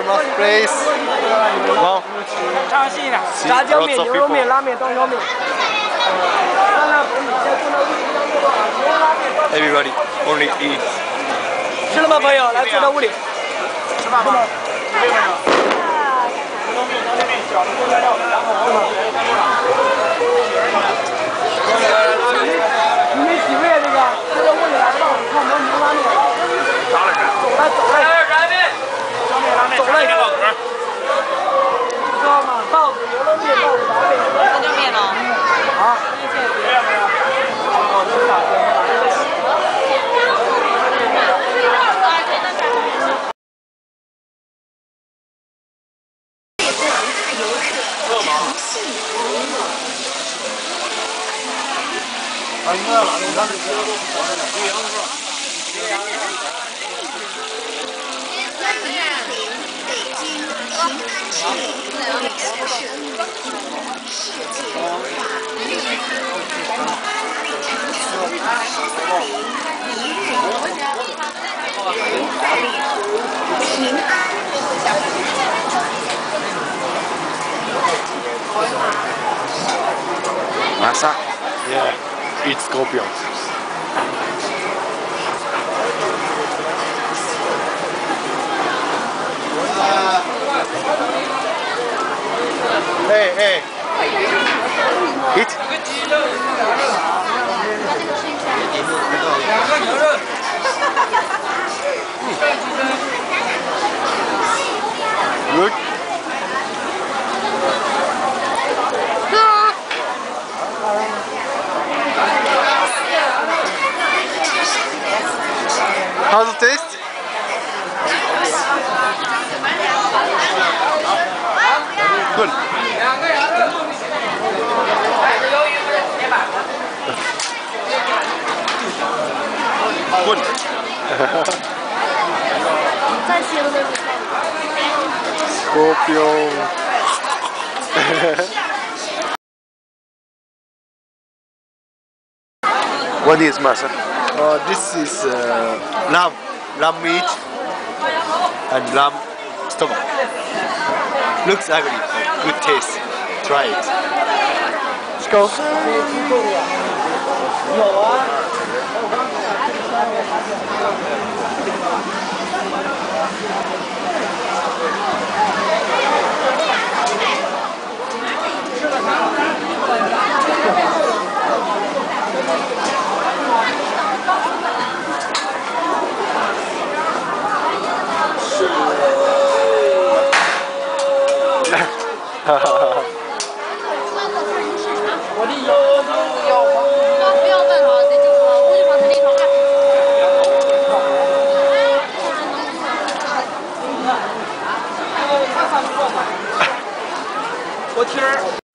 famous place. Wow. 尝试一下， See, 炸酱 lots 面、 of 牛肉面、 people. 拉面、刀削面。 Everybody only eat. 吃了吗，朋友？来，坐到屋里。吃饭吗？没有。牛肉面、刀削面、饺子、锅盖料，然后你们几位那个坐到屋里来报看能牛拉面。啥来着？走嘞。走嘞。知道吗？包子、牛肉面、豆腐、拉面。 炸酱面呢？ 啊。 没有。 Masak? Yeah. Eat scorpions. Hey, hey. Eat. Good. How's it taste? Good. Good. Scorpion. What is masa? This is lamb meat and lamb stomach. Looks ugly, good taste. Try it. Let's go. 有啊。 我的不要问他，这就是我就把他那条看。 我听儿。